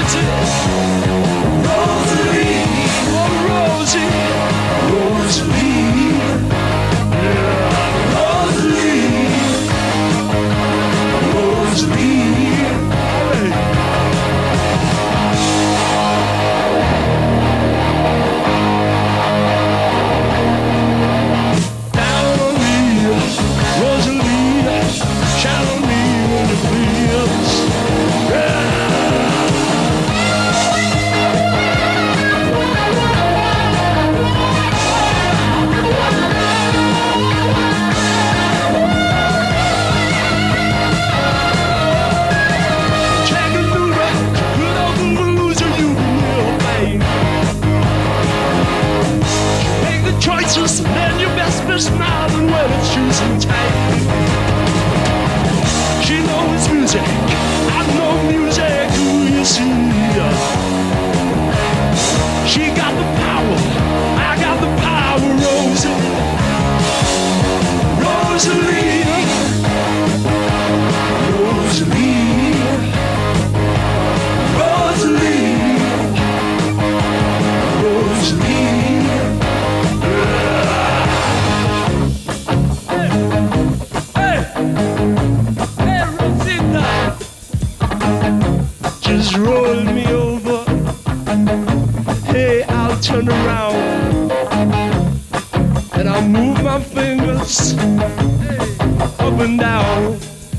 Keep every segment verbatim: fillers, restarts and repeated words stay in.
choices, and then you best be smiling when it's choosing time. She knows music, I know music, who you see. She got the power, I got the power, Rosie, Rosalie, Rosalie, Rosalie, Rosalie. Just roll me over. Hey, I'll turn around and I'll move my fingers up and down.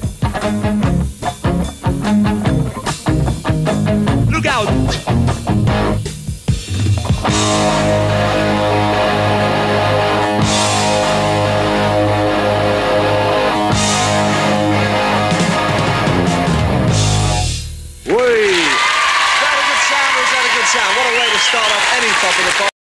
Look out! What a way to start off any top of the